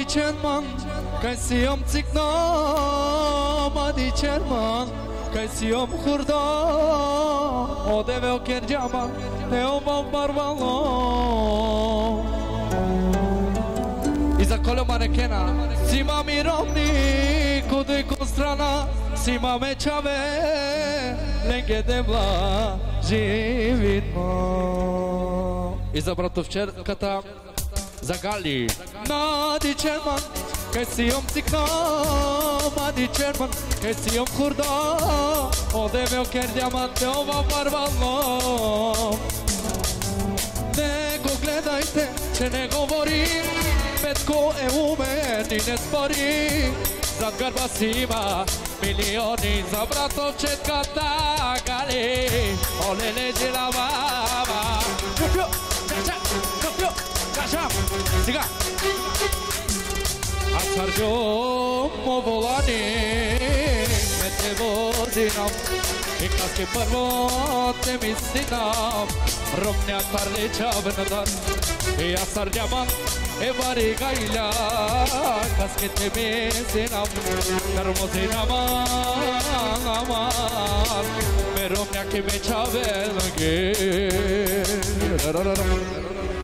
dicen man, că si om țicna, ma dicen man, că si om hurda, o deveo kerjama, te o barbalo. Iza kolo manekena, si mami romni, kudy ku strana, si mame čave, lenge devla, živit mo. Iza bratovčerkata, za Gali. Madi Čerman, kaj si om cikna, Madi Čerman, kaj si om hurda, odeve oker diamante ova barbalno. Nego gledajte, če ne govorim, petko e u meni ne spori, za grba si ima milioni, za bratovčetkata Gali, ole leži la baba. Siga Asargio volani me te vozinam I kaske prvo te mislinam Romnja karlića vnadar I asar diamant e vari gajlja Kaske te mislinam Karmozinam aman Me romnja ki me čavel